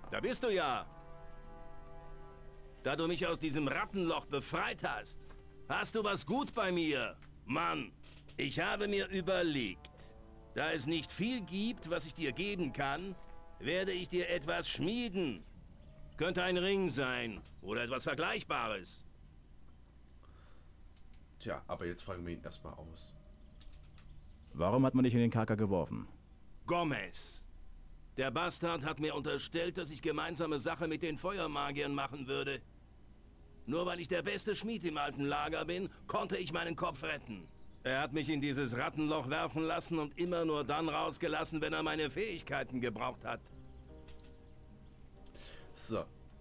Da bist du ja. Da du mich aus diesem Rattenloch befreit hast, hast du was gut bei mir. Mann, ich habe mir überlegt, da es nicht viel gibt, was ich dir geben kann, werde ich dir etwas schmieden. Könnte ein Ring sein oder etwas Vergleichbares. Tja, aber jetzt fragen wir ihn erstmal aus. Warum hat man dich in den Kerker geworfen? Gomez. Der Bastard hat mir unterstellt, dass ich gemeinsame Sache mit den Feuermagiern machen würde. Nur weil ich der beste Schmied im alten Lager bin, konnte ich meinen Kopf retten. Er hat mich in dieses Rattenloch werfen lassen und immer nur dann rausgelassen, wenn er meine Fähigkeiten gebraucht hat. So.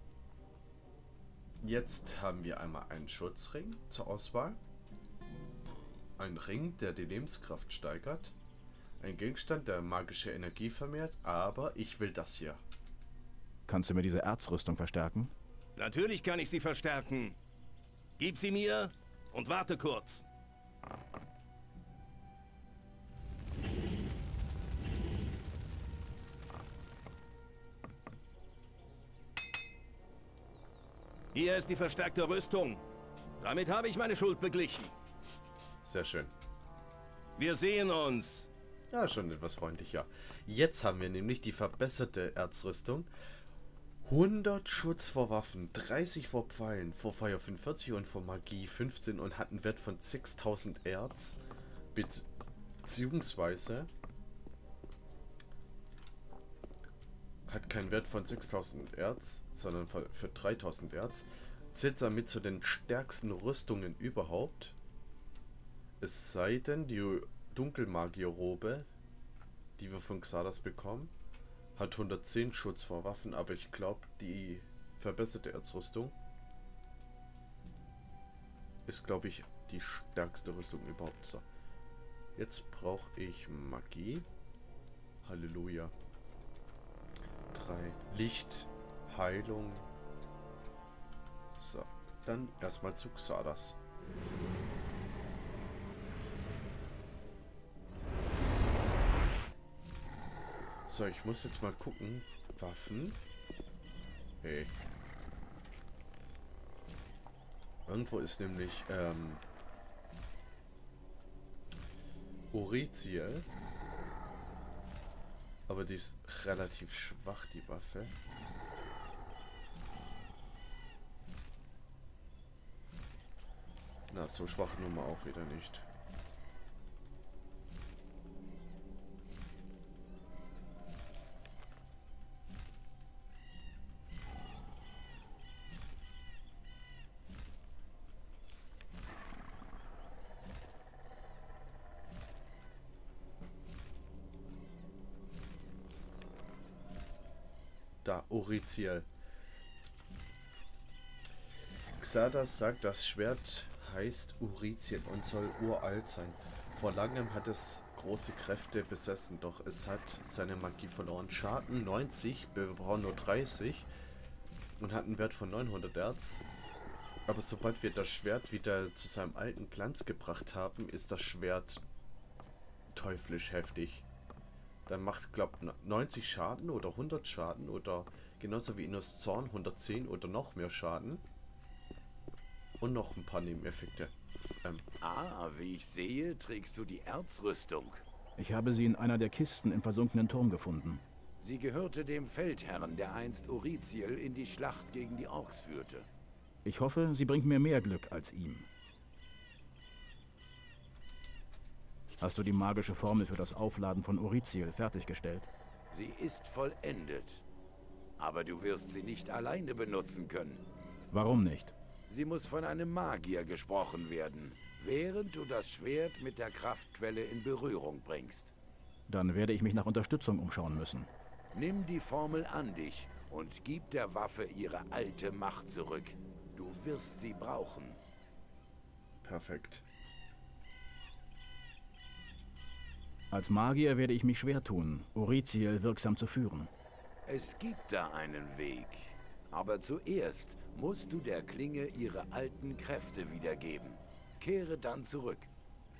Jetzt haben wir einmal einen Schutzring zur Auswahl. Ein Ring, der die Lebenskraft steigert. Ein Gegenstand, der magische Energie vermehrt. Aber ich will das hier. Kannst du mir diese Erzrüstung verstärken? Natürlich kann ich sie verstärken. Gib sie mir und warte kurz. Hier ist die verstärkte Rüstung. Damit habe ich meine Schuld beglichen. Sehr schön. Wir sehen uns. Ja, schon etwas freundlicher. Jetzt haben wir nämlich die verbesserte Erzrüstung. 100 Schutz vor Waffen, 30 vor Pfeilen, vor Feuer 45 und vor Magie 15 und hat einen Wert von 6000 Erz. Beziehungsweise hat keinen Wert von 6000 Erz, sondern für 3000 Erz. Zählt damit zu den stärksten Rüstungen überhaupt. Es sei denn, die Dunkelmagierrobe, die wir von Xardas bekommen, hat 110 Schutz vor Waffen, aber ich glaube, die verbesserte Erzrüstung ist, glaube ich, die stärkste Rüstung überhaupt. So. Jetzt brauche ich Magie. Halleluja. 3. Licht. Heilung. So. Dann erstmal zu Xardas. So, ich muss jetzt mal gucken. Waffen. Hey. Irgendwo ist nämlich, Orithiel. Aber die ist relativ schwach, die Waffe. Na, so schwach nun mal auch wieder nicht. Da, Orithiel. Xardas sagt, das Schwert heißt Orithiel und soll uralt sein. Vor langem hat es große Kräfte besessen, doch es hat seine Magie verloren. Schaden 90, wir brauchen nur 30 und hat einen Wert von 900 Erz. Aber sobald wir das Schwert wieder zu seinem alten Glanz gebracht haben, ist das Schwert teuflisch heftig. Dann macht, glaube ich, 90 Schaden oder 100 Schaden oder genauso wie Innos Zorn 110 oder noch mehr Schaden. Und noch ein paar Nebeneffekte. Wie ich sehe, trägst du die Erzrüstung. Ich habe sie in einer der Kisten im versunkenen Turm gefunden. Sie gehörte dem Feldherrn, der einst Orithiel in die Schlacht gegen die Orks führte. Ich hoffe, sie bringt mir mehr Glück als ihm. Hast du die magische Formel für das Aufladen von Orithiel fertiggestellt? Sie ist vollendet. Aber du wirst sie nicht alleine benutzen können. Warum nicht? Sie muss von einem Magier gesprochen werden, während du das Schwert mit der Kraftquelle in Berührung bringst. Dann werde ich mich nach Unterstützung umschauen müssen. Nimm die Formel an dich und gib der Waffe ihre alte Macht zurück. Du wirst sie brauchen. Perfekt. Als Magier werde ich mich schwer tun, Orithiel wirksam zu führen. Es gibt da einen Weg. Aber zuerst musst du der Klinge ihre alten Kräfte wiedergeben. Kehre dann zurück.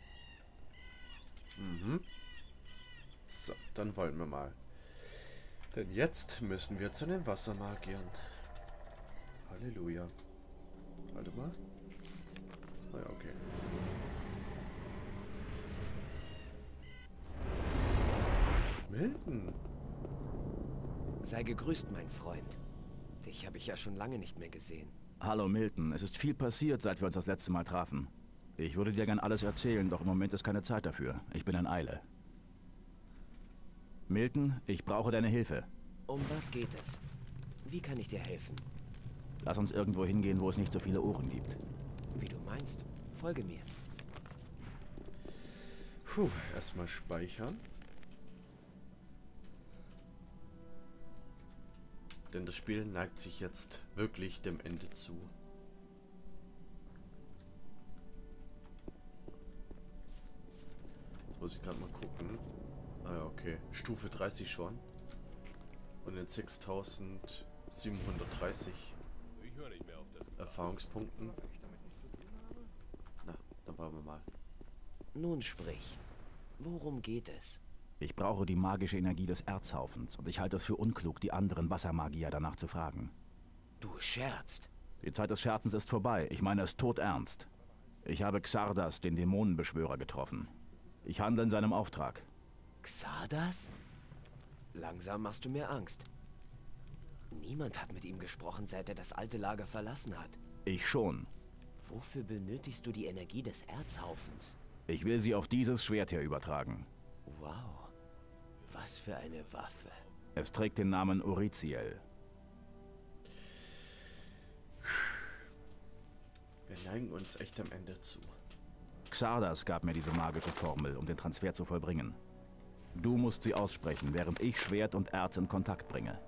So, dann wollen wir mal. Denn jetzt müssen wir zu den Wassermagiern. Halleluja. Warte mal. Ah ja, okay. Milton. Sei gegrüßt, mein Freund. Dich habe ich ja schon lange nicht mehr gesehen. Hallo Milton, es ist viel passiert, seit wir uns das letzte Mal trafen. Ich würde dir gern alles erzählen, doch im Moment ist keine Zeit dafür. Ich bin in Eile. Milton, ich brauche deine Hilfe. Um was geht es? Wie kann ich dir helfen? Lass uns irgendwo hingehen, wo es nicht so viele Ohren gibt. Wie du meinst. Folge mir. Puh, erstmal speichern. Denn das Spiel neigt sich jetzt wirklich dem Ende zu. Jetzt muss ich gerade mal gucken. Ah ja, okay. Stufe 30 schon. Und in 6730 Erfahrungspunkten. Na, dann wollen wir mal. Nun sprich. Worum geht es? Ich brauche die magische Energie des Erzhaufens und ich halte es für unklug, die anderen Wassermagier danach zu fragen. Du scherzt. Die Zeit des Scherzens ist vorbei. Ich meine es todernst. Ich habe Xardas, den Dämonenbeschwörer, getroffen. Ich handle in seinem Auftrag. Xardas? Langsam machst du mir Angst. Niemand hat mit ihm gesprochen, seit er das alte Lager verlassen hat. Ich schon. Wofür benötigst du die Energie des Erzhaufens? Ich will sie auf dieses Schwert hier übertragen. Wow. Was für eine Waffe. Es trägt den Namen Uriziel. Wir neigen uns echt am Ende zu. Xardas gab mir diese magische Formel, um den Transfer zu vollbringen. Du musst sie aussprechen, während ich Schwert und Erz in Kontakt bringe.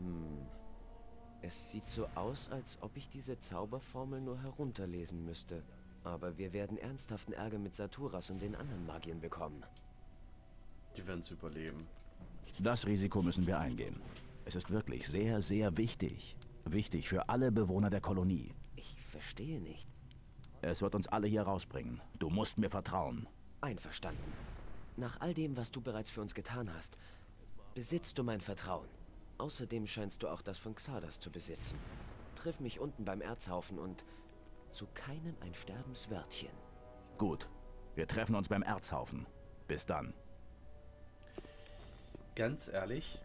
Es sieht so aus, als ob ich diese Zauberformel nur herunterlesen müsste. Aber wir werden ernsthaften Ärger mit Saturas und den anderen Magiern bekommen. Die werden es überleben. Das Risiko müssen wir eingehen. Es ist wirklich sehr, sehr wichtig. Wichtig für alle Bewohner der Kolonie. Ich verstehe nicht. Es wird uns alle hier rausbringen. Du musst mir vertrauen. Einverstanden. Nach all dem, was du bereits für uns getan hast, besitzt du mein Vertrauen. Außerdem scheinst du auch das von Xardas zu besitzen. Triff mich unten beim Erzhaufen und zu keinem ein Sterbenswörtchen. Gut. Wir treffen uns beim Erzhaufen. Bis dann. Ganz ehrlich.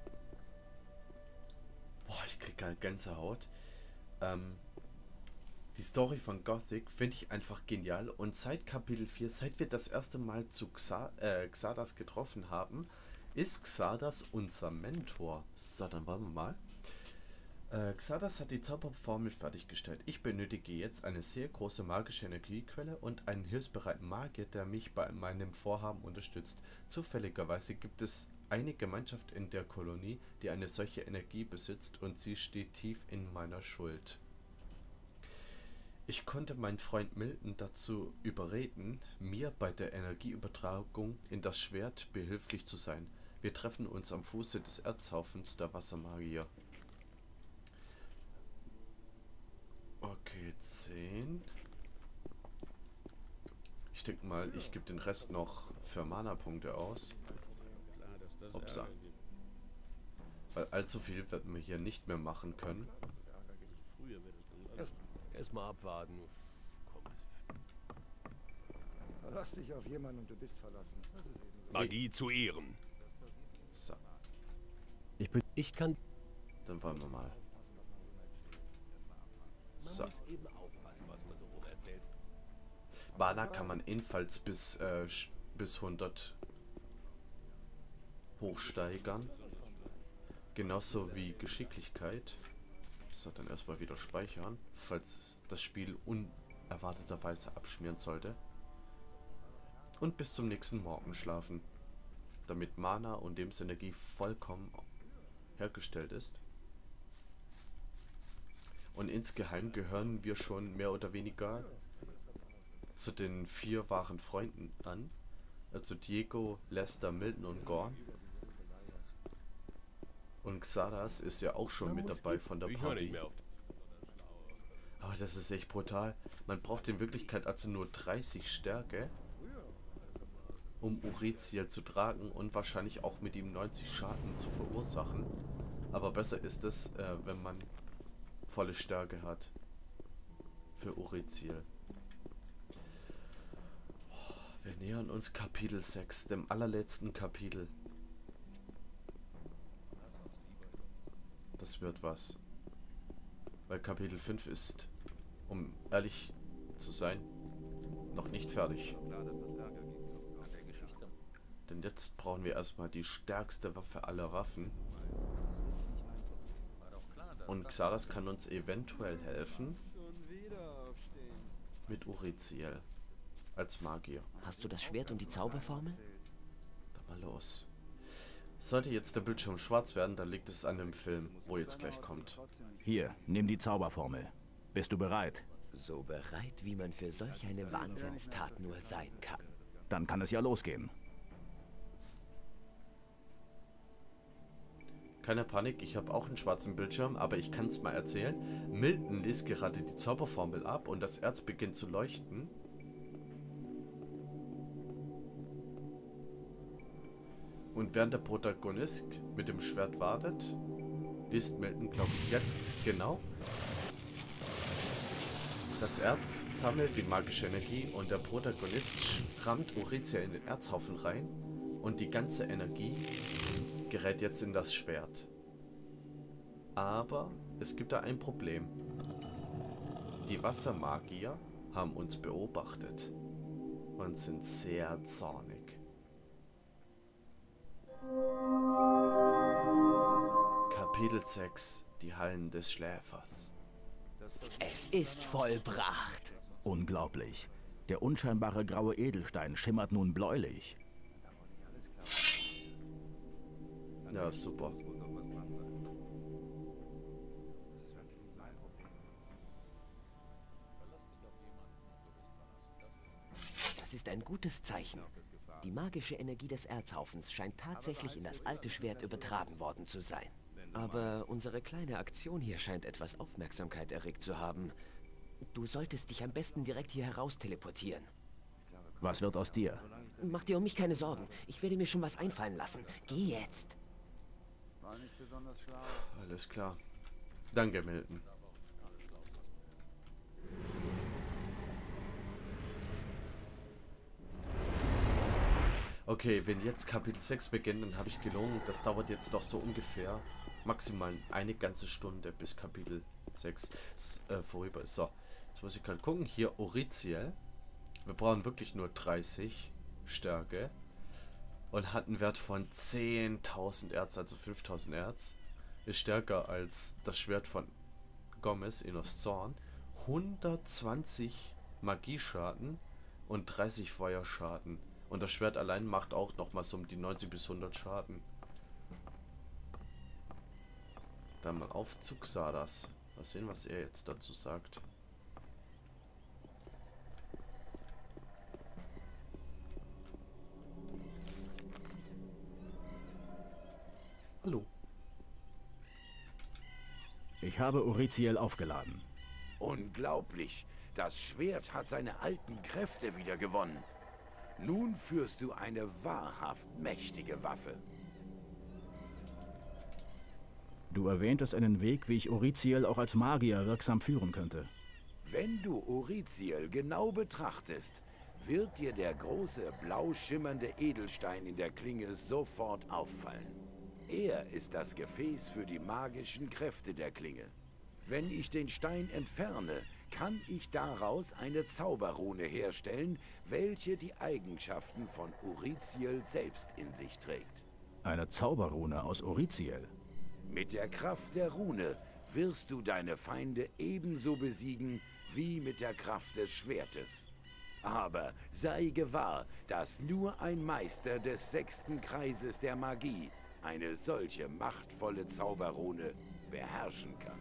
Boah, ich krieg halt Gänsehaut. Die Story von Gothic finde ich einfach genial. Und seit Kapitel 4, seit wir das erste Mal zu Xardas getroffen haben, ist Xardas unser Mentor. So, dann wollen wir mal. Xardas hat die Zauberformel fertiggestellt. Ich benötige jetzt eine sehr große magische Energiequelle und einen hilfsbereiten Magier, der mich bei meinem Vorhaben unterstützt. Zufälligerweise gibt es eine Gemeinschaft in der Kolonie, die eine solche Energie besitzt, und sie steht tief in meiner Schuld. Ich konnte meinen Freund Milton dazu überreden, mir bei der Energieübertragung in das Schwert behilflich zu sein. Wir treffen uns am Fuße des Erzhaufens der Wassermagier. Okay, 10. Ich denke mal, ich gebe den Rest noch für Mana-Punkte aus. Upsa. Weil allzu viel werden wir hier nicht mehr machen können. Erstmal abwarten. Verlass dich auf jemanden und du bist verlassen. Das ist eben so. Magie zu Ehren. So, Ich kann... dann wollen wir mal. So. muss eben aufpassen, was man so rum erzählt. Mana kann man ebenfalls bis 100 hochsteigern. Genauso wie Geschicklichkeit. So, dann erstmal wieder speichern, falls das Spiel unerwarteterweise abschmieren sollte. Und bis zum nächsten Morgen schlafen, damit Mana und Lebensenergie vollkommen hergestellt ist. Und insgeheim gehören wir schon mehr oder weniger zu den 4 wahren Freunden an. Also Diego, Lester, Milton und Gorn. Und Xardas ist ja auch schon mit dabei von der Ich höre Party. nicht mehr auf. Aber das ist echt brutal. Man braucht in Wirklichkeit also nur 30 Stärke, um Uriziel zu tragen und wahrscheinlich auch mit ihm 90 Schaden zu verursachen. Aber besser ist es, wenn man volle Stärke hat. Für Uriziel. Wir nähern uns Kapitel 6, dem allerletzten Kapitel. Das wird was. Weil Kapitel 5 ist, um ehrlich zu sein, noch nicht fertig. Denn jetzt brauchen wir erstmal die stärkste Waffe aller Waffen. Und Xaras kann uns eventuell helfen. Mit Uriziel. Als Magier. Hast du das Schwert und die Zauberformel? Dann mal los. Sollte jetzt der Bildschirm schwarz werden, dann liegt es an dem Film, wo jetzt gleich kommt. Hier, nimm die Zauberformel. Bist du bereit? So bereit, wie man für solch eine Wahnsinnstat nur sein kann. Dann kann es ja losgehen. Keine Panik, ich habe auch einen schwarzen Bildschirm, aber ich kann es mal erzählen. Milton liest gerade die Zauberformel ab und das Erz beginnt zu leuchten. Und während der Protagonist mit dem Schwert wartet, liest Milton, glaube ich, jetzt genau. Das Erz sammelt die magische Energie und der Protagonist rammt Uriziel in den Erzhaufen rein und die ganze Energie gerät jetzt in das Schwert. Aber es gibt da ein Problem. Die Wassermagier haben uns beobachtet und sind sehr zornig. Kapitel 6: Die Hallen des Schläfers. Es ist vollbracht. Unglaublich. Der unscheinbare graue Edelstein schimmert nun bläulich. Ja, super. Das ist ein gutes Zeichen. Die magische Energie des Erzhaufens scheint tatsächlich in das alte Schwert übertragen worden zu sein. Aber unsere kleine Aktion hier scheint etwas Aufmerksamkeit erregt zu haben. Du solltest dich am besten direkt hier heraus teleportieren. Was wird aus dir? Mach dir um mich keine Sorgen. Ich werde mir schon was einfallen lassen. Geh jetzt. Alles klar. Danke, Milton. Okay, wenn jetzt Kapitel 6 beginnt, dann habe ich gelogen. Das dauert jetzt noch so ungefähr maximal eine ganze Stunde, bis Kapitel 6 vorüber ist. So, jetzt muss ich gerade gucken. Hier Uriziel. Wir brauchen wirklich nur 30 Stärke. Und hat einen Wert von 10.000 Erz, also 5.000 Erz. Ist stärker als das Schwert von Gomez, Enos Zorn. 120 Magieschaden und 30 Feuerschaden. Und das Schwert allein macht auch nochmal so um die 90 bis 100 Schaden. Dann mal auf zu Xardas. Mal sehen, was er jetzt dazu sagt. Hallo. Ich habe Uriziel aufgeladen. Unglaublich. Das Schwert hat seine alten Kräfte wieder gewonnen. Nun führst du eine wahrhaft mächtige Waffe. Du erwähntest einen Weg, wie ich Uriziel auch als Magier wirksam führen könnte. Wenn du Uriziel genau betrachtest, wird dir der große blau schimmernde Edelstein in der Klinge sofort auffallen. Er ist das Gefäß für die magischen Kräfte der Klinge. Wenn ich den Stein entferne, kann ich daraus eine Zauberrune herstellen, welche die Eigenschaften von Uriziel selbst in sich trägt. Eine Zauberrune aus Uriziel? Mit der Kraft der Rune wirst du deine Feinde ebenso besiegen wie mit der Kraft des Schwertes. Aber sei gewahr, dass nur ein Meister des 6. Kreises der Magie eine solche machtvolle Zauberrune beherrschen kann.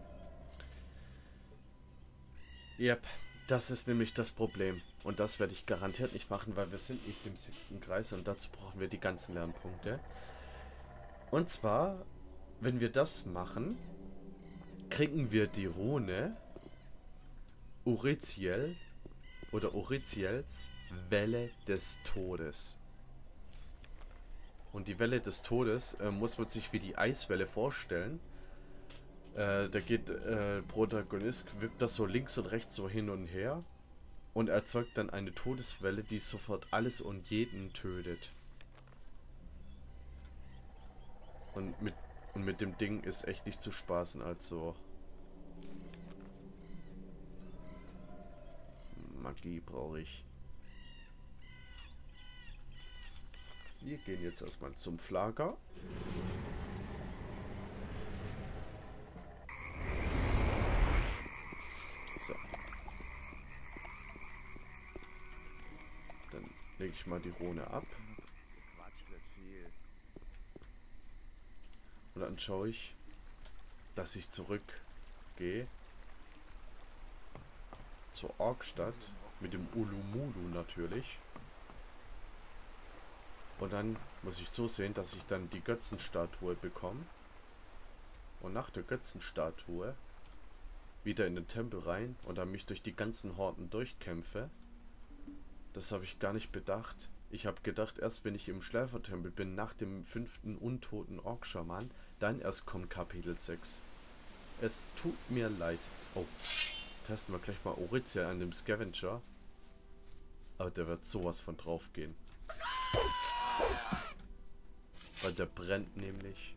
Yep, das ist nämlich das Problem. Und das werde ich garantiert nicht machen, weil wir sind nicht im 6. Kreis und dazu brauchen wir die ganzen Lernpunkte. Und zwar, wenn wir das machen, kriegen wir die Rune Uriziel oder Uriziels Welle des Todes. Und die Welle des Todes muss man sich wie die Eiswelle vorstellen. Da geht Protagonist, wippt das so links und rechts so hin und her und erzeugt dann eine Todeswelle, die sofort alles und jeden tötet. Und mit dem Ding ist echt nicht zu spaßen, also Magie brauche ich. Wir gehen jetzt erstmal zum Flager. So. Dann lege ich mal die Rune ab. Und dann schaue ich, dass ich zurückgehe zur Orkstadt mit dem Ulumulu natürlich. Und dann muss ich so sehen, dass ich dann die Götzenstatue bekomme. Und nach der Götzenstatue wieder in den Tempel rein und dann mich durch die ganzen Horden durchkämpfe. Das habe ich gar nicht bedacht. Ich habe gedacht, erst wenn ich im Schläfertempel bin, nach dem 5. untoten Orkschaman, dann erst kommt Kapitel 6. Es tut mir leid. Oh, testen wir gleich mal Auriziel an dem Scavenger. Aber der wird sowas von drauf gehen. Weil der brennt nämlich.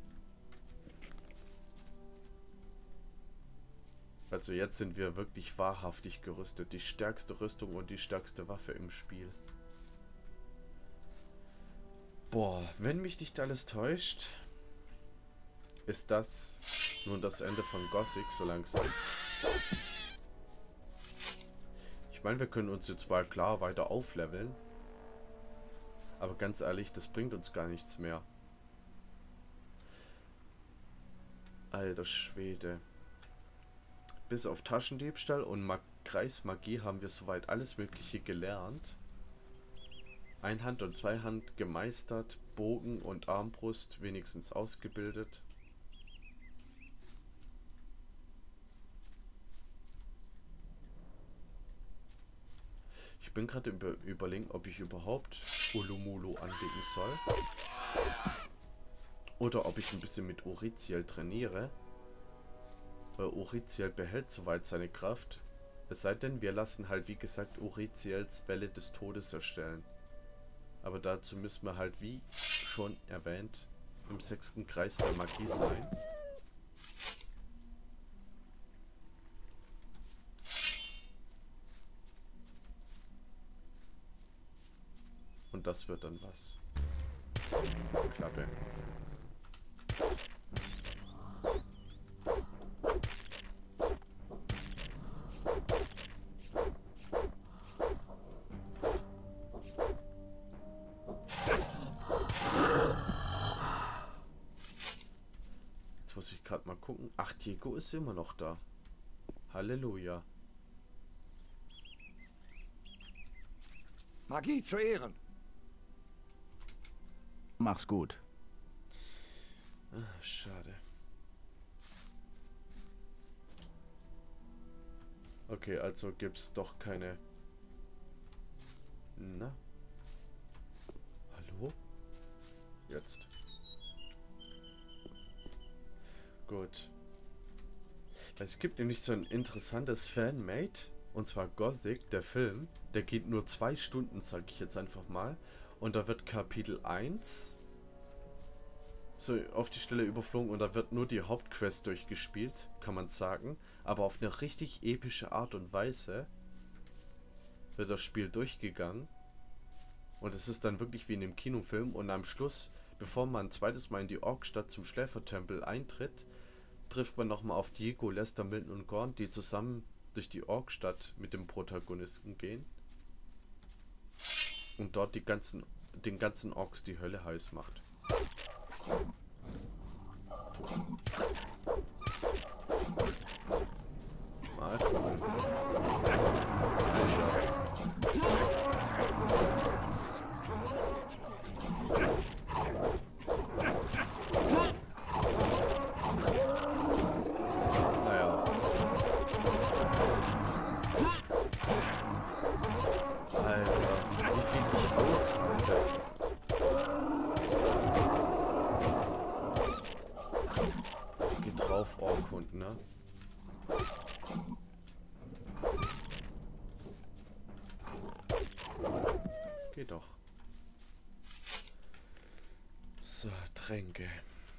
Also jetzt sind wir wirklich wahrhaftig gerüstet. Die stärkste Rüstung und die stärkste Waffe im Spiel. Boah, wenn mich nicht alles täuscht, ist das nun das Ende von Gothic so langsam. Ich meine, wir können uns jetzt mal klar weiter aufleveln. Aber ganz ehrlich, das bringt uns gar nichts mehr. Alter Schwede. Bis auf Taschendiebstahl und Kreismagie haben wir soweit alles Mögliche gelernt. Einhand und Zweihand gemeistert, Bogen und Armbrust wenigstens ausgebildet. Ich bin gerade überlegen, ob ich überhaupt Ulumulu anlegen soll. Oder ob ich ein bisschen mit Auriziel trainiere. Weil Auriziel behält soweit seine Kraft. Es sei denn, wir lassen halt wie gesagt Auriziels Welle des Todes erstellen. Aber dazu müssen wir halt, wie schon erwähnt, im 6. Kreis der Magie sein. Und das wird dann was. Klappe. Jetzt muss ich gerade mal gucken. Ach, Diego ist immer noch da. Halleluja. Magie zu Ehren. Mach's gut. Ah, schade. Okay, also gibt's doch keine... Na? Hallo? Jetzt. Gut. Es gibt nämlich so ein interessantes Fanmade. Und zwar Gothic, der Film. Der geht nur 2 Stunden, sag ich jetzt einfach mal. Und da wird Kapitel 1 so auf die Stelle überflogen und da wird nur die Hauptquest durchgespielt, kann man sagen. Aber auf eine richtig epische Art und Weise wird das Spiel durchgegangen. Und es ist dann wirklich wie in einem Kinofilm. Und am Schluss, bevor man ein zweites Mal in die Orkstadt zum Schläfertempel eintritt, trifft man nochmal auf Diego, Lester, Milton und Gorn, die zusammen durch die Orkstadt mit dem Protagonisten gehen. Und dort den ganzen Orks die Hölle heiß macht. Mal gucken. Naja. Alter, wie viel ich aushalte. ne? Geht doch. So, Tränke.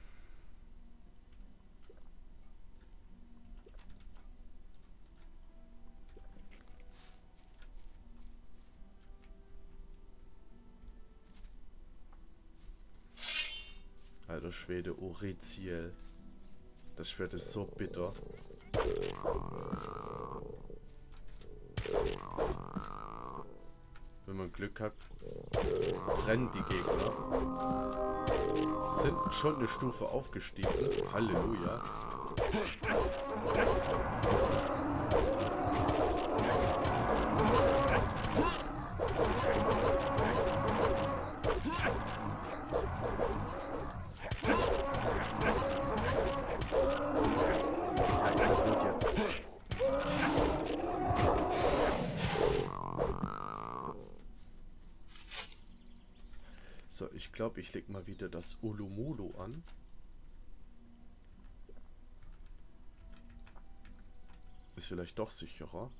Alter Schwede, Oriziel. Das Schwert ist so bitter. Wenn man Glück hat, brennen die Gegner. Sind schon eine Stufe aufgestiegen. Halleluja. Also gut jetzt. So, ich glaube, ich leg mal wieder das Ulumulu an. Ist vielleicht doch sicherer.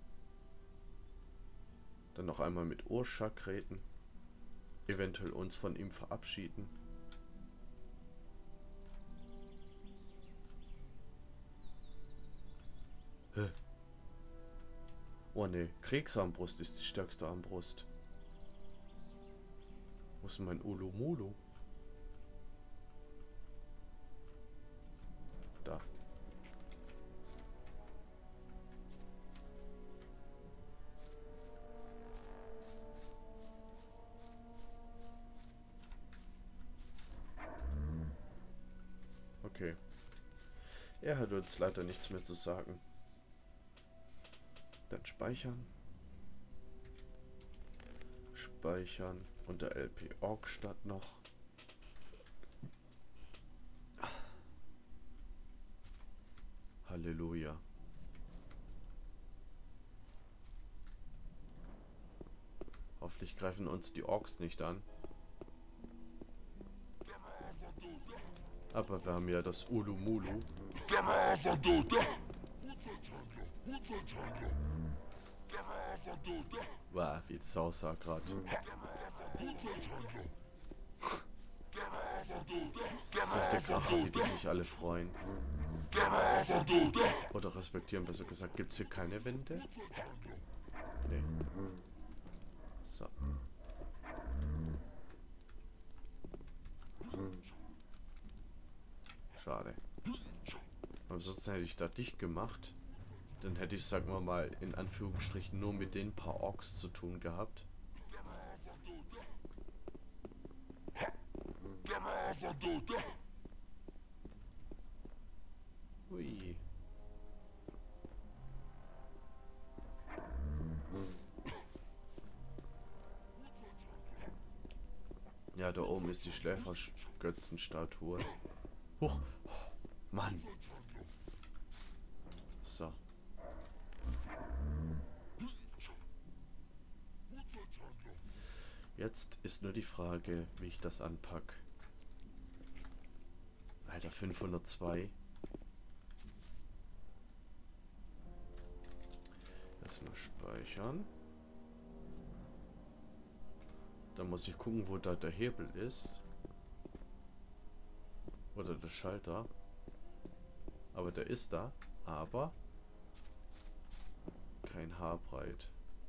Dann noch einmal mit Urshak reden. Eventuell uns von ihm verabschieden. Hä? Oh ne, Kriegsarmbrust ist die stärkste Armbrust. Wo ist mein Ulumulu? Da. Okay. Er hat uns leider nichts mehr zu sagen. Dann speichern. Speichern. Unter LP Orkstadt noch. Halleluja. Hoffentlich greifen uns die Orks nicht an. Aber wir haben ja das Ulumulu. Wow, wie das aussah gerade. Das ist der Kracher, wie die sich alle freuen. Oder respektieren, besser gesagt. Gibt es hier keine Wände? Nee. So. Schade. Ansonsten hätte ich da dicht gemacht. Dann hätte ich, sagen wir mal, in Anführungsstrichen nur mit den paar Orks zu tun gehabt. Hui. Ja, da oben ist die Schläfergötzenstatue. Huch. Mann. So. Jetzt ist nur die Frage, wie ich das anpacke. Alter, 502. Erstmal speichern. Dann muss ich gucken, wo da der Hebel ist. Oder der Schalter. Aber der ist da. Aber kein Haarbreit.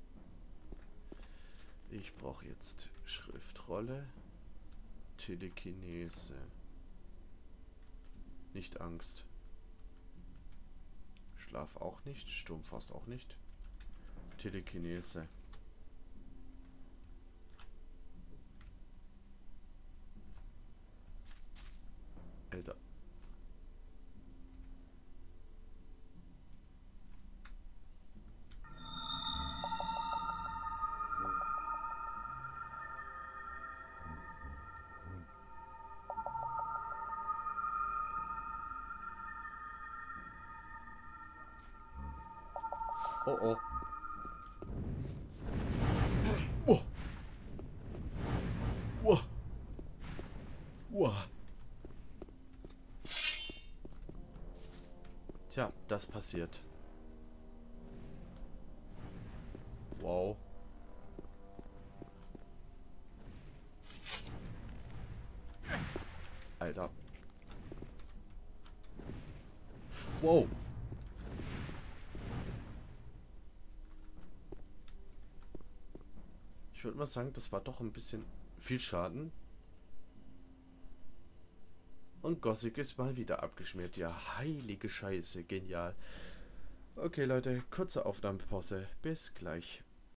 Ich brauche jetzt Schriftrolle. Telekinese. Nicht Angst. Schlaf auch nicht. Sturm fast auch nicht. Telekinese. Alter. Oh oh. Oh. Wow. Wow. Tja, das passiert. Wow. Alter. Wow. Ich würde mal sagen, das war doch ein bisschen viel Schaden. Und Gothic ist mal wieder abgeschmiert. Ja, heilige Scheiße. Genial. Okay, Leute, kurze Aufnahmepause. Bis gleich.